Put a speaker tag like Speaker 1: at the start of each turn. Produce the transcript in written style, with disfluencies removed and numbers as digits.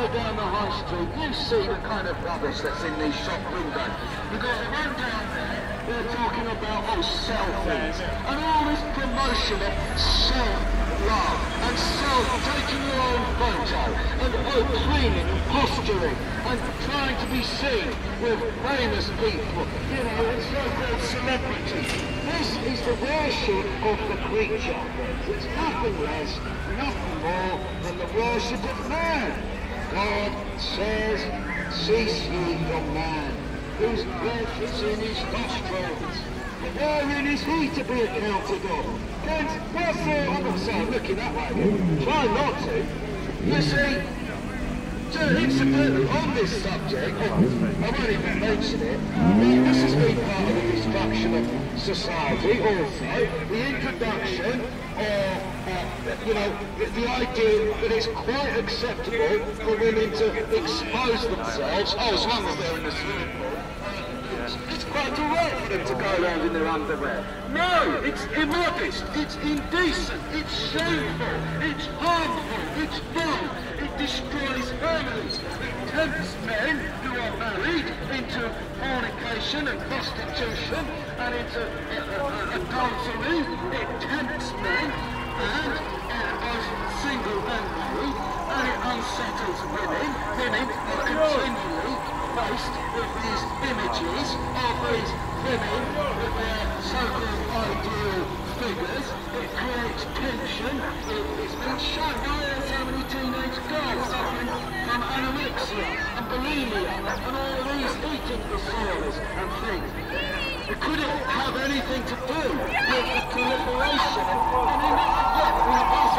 Speaker 1: go down the high street, you see the kind of rubbish that's in these shop windows. You've got one down there, they're talking about, selfies, and all this promotion of self-love, and taking your own photo, and cleaning and posturing, and trying to be seen with famous people, and so-called celebrities. This is the worship of the creature. It's nothing less, nothing more than the worship of man. God says, cease ye from man, whose breath is in his nostrils. Wherein is he to be accounted of? And wherefore, I'm not saying looking that way, try not to. You see, incidentally, on this subject, I won't even mention it, this has been part of the destruction of society also, the introduction of, the idea that it's quite acceptable for women to expose themselves, as long as they're in the swimming pool. It's quite alright for them to go around in their underwear. No, it's immodest, it's indecent, it's shameful, it's harmful, it's wrong. It destroys families. It tempts men who are married into fornication and prostitution and into adultery. It tempts men and both single and married, and it unsettles women. Women are continually faced with these images of these women with their so-called ideal figures. It creates tension. It's been shown how many teenage girls suffering from anorexia and bulimia and all these eating disorders and things. Could it have anything to do with the proliferation? I mean, yeah,